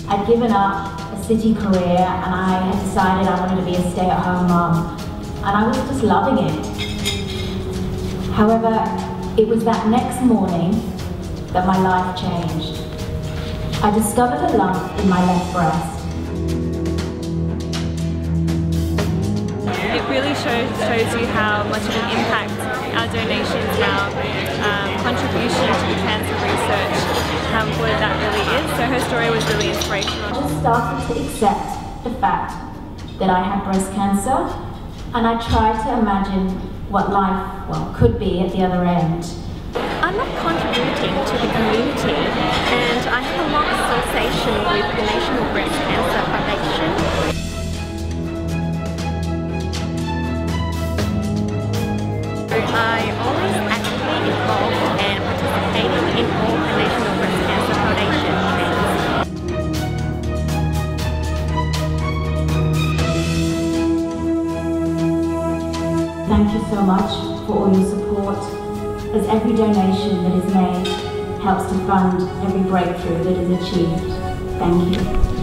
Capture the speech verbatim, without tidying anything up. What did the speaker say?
I'd given up a city career and I had decided I wanted to be a stay-at-home mom, and I was just loving it. However, it was that next morning that my life changed. I discovered a lump in my left breast. It really shows, shows you how much of an impact our donations, our um, contribution to the cancer research, how important that really is. So her story was really inspirational. I just started to accept the fact that I had breast cancer, and I tried to imagine what life, well, could be at the other end. I'm not contributing to the community, and I have a long association with the National Breast Cancer Foundation. I always actively involved and participated in all the National Breast Cancer Foundation events. Thank you so much for all your support, as every donation that is made helps to fund every breakthrough that is achieved. Thank you.